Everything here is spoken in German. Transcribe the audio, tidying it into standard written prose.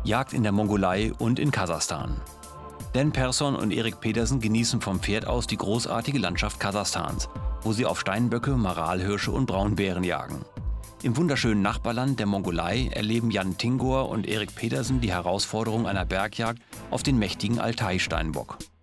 Jagd in der Mongolei und in Kasachstan. Dan Persson und Erik Petersen genießen vom Pferd aus die großartige Landschaft Kasachstans, wo sie auf Steinböcke, Maralhirsche und Braunbären jagen. Im wunderschönen Nachbarland der Mongolei erleben Jan Tingor und Erik Petersen die Herausforderung einer Bergjagd auf den mächtigen Altai-Steinbock.